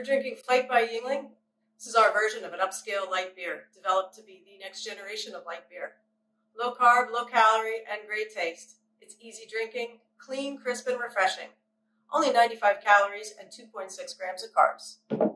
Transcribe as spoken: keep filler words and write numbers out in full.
We're drinking Fight by Yuengling. This is our version of an upscale light beer, developed to be the next generation of light beer. Low carb, low calorie, and great taste. It's easy drinking, clean, crisp, and refreshing. Only ninety-five calories and two point six grams of carbs.